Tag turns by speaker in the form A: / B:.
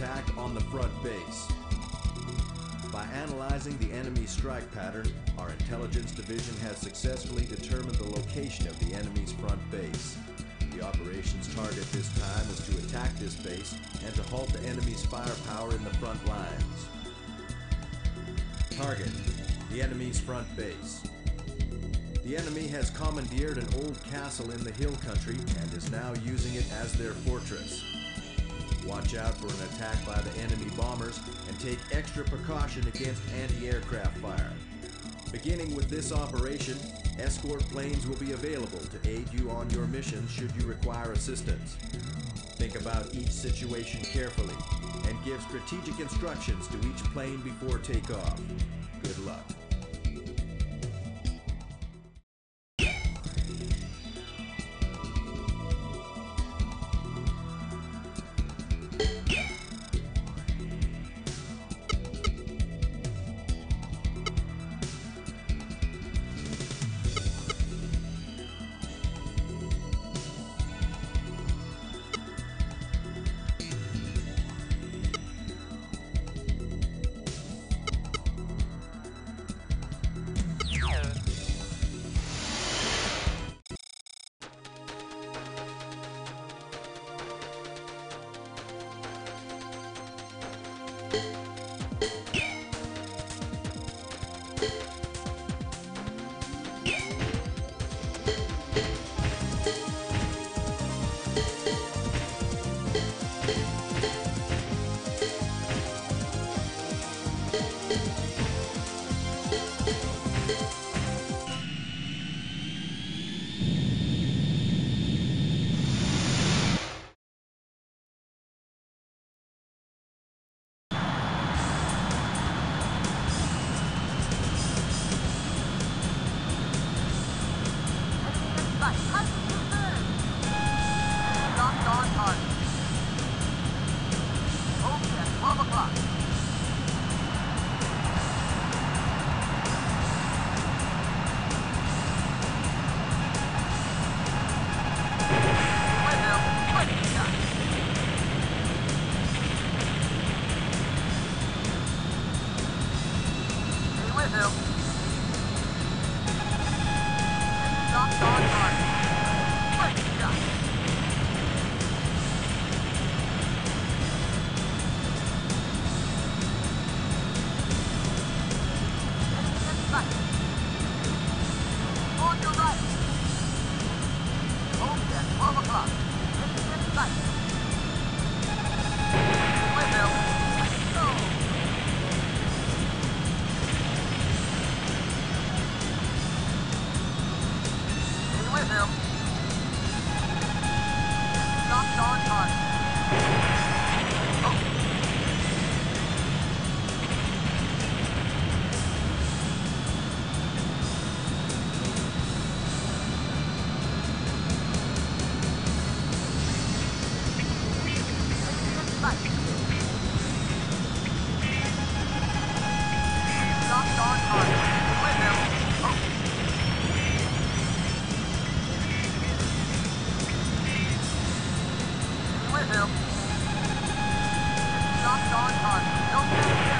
A: attack on the front base. By analyzing the enemy's strike pattern, our intelligence division has successfully determined the location of the enemy's front base. The operations target this time is to attack this base and to halt the enemy's firepower in the front lines. Target: the enemy's front base. The enemy has commandeered an old castle in the hill country and is now using it as their fortress. Watch out for an attack by the enemy bombers and take extra precaution against anti-aircraft fire. Beginning with this operation, escort planes will be available to aid you on your mission should you require assistance. Think about each situation carefully and give strategic instructions to each plane before takeoff. Good luck.
B: Locked on target. Don't